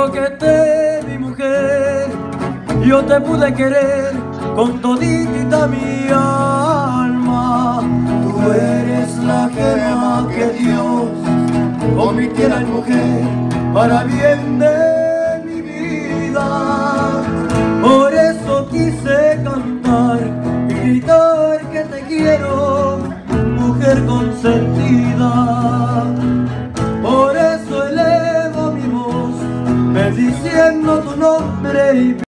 coqueté, mi mujer, yo te pude querer con toditita mi alma. Tú eres la gema que Dios convirtiera en mujer para bien de mi vida. Por eso quise cantar y gritar que te quiero, mujer consentida. Por eso elevo mi voz, bendiciendo tu nombre y